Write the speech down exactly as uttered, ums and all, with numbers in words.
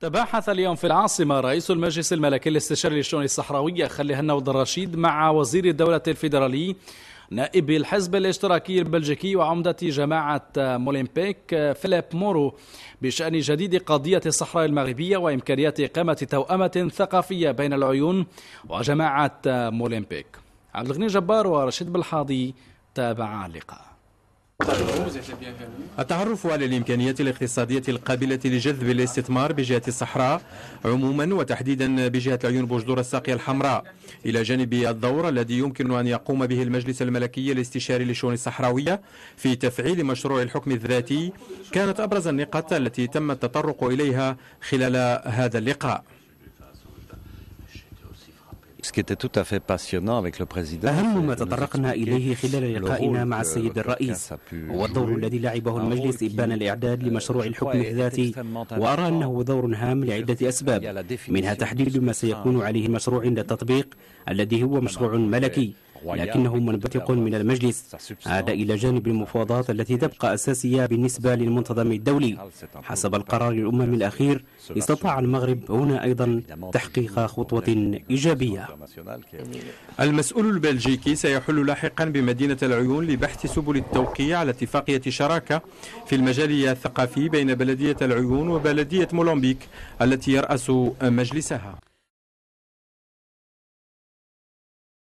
تباحث اليوم في العاصمة رئيس المجلس الملكي الاستشاري للشؤون الصحراوية خليهنا أولد الرشيد مع وزير الدولة الفيدرالي نائب الحزب الاشتراكي البلجيكي وعمدة جماعة مولمبيك فيليب مورو بشأن جديد قضية الصحراء المغربية وإمكانية إقامة توأمة ثقافية بين العيون وجماعة مولمبيك. عبد الغني جبار ورشيد بالحاضي تابعا اللقاء. التعرف على الإمكانيات الاقتصادية القابلة لجذب الاستثمار بجهة الصحراء عموما وتحديدا بجهة العيون بوجدور الساقية الحمراء، إلى جانب الدور الذي يمكن أن يقوم به المجلس الملكي الاستشاري للشؤون الصحراوية في تفعيل مشروع الحكم الذاتي، كانت أبرز النقاط التي تم التطرق إليها خلال هذا اللقاء. أهم ما تطرقنا إليه خلال لقائنا مع السيد الرئيس هو الدور الذي لعبه المجلس إبان الإعداد لمشروع الحكم الذاتي، وأرى أنه دور هام لعدة أسباب، منها تحديد ما سيكون عليه المشروع عند التطبيق الذي هو مشروع ملكي لكنه منبثق من المجلس، هذا إلى جانب المفاوضات التي تبقى أساسية بالنسبة للمنتظم الدولي. حسب القرار الأممي الأخير استطاع المغرب هنا أيضا تحقيق خطوة إيجابية. المسؤول البلجيكي سيحل لاحقا بمدينة العيون لبحث سبل التوقيع على اتفاقية شراكة في المجال الثقافي بين بلدية العيون وبلدية مولمبيك التي يرأس مجلسها.